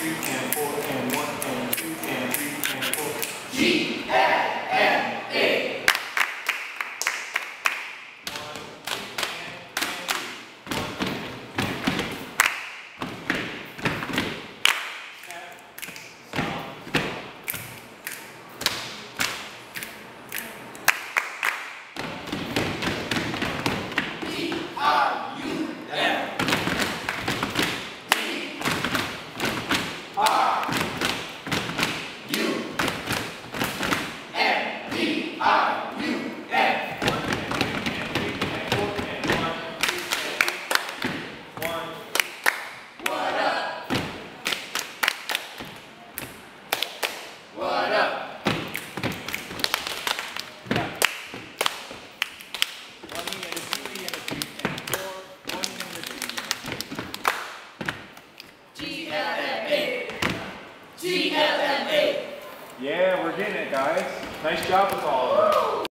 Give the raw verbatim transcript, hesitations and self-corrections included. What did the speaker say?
three and four and one and two and three and four. G L M A. G L M A. G L M A. Yeah, we're getting it, guys. Nice job with all of that.